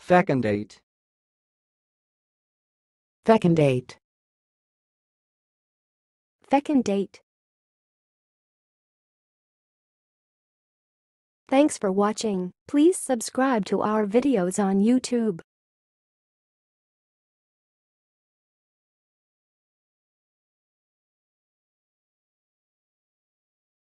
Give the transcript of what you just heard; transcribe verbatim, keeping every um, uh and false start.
fecundate, fecundate, fecundate. Thanks for watching. Please subscribe to our videos on YouTube.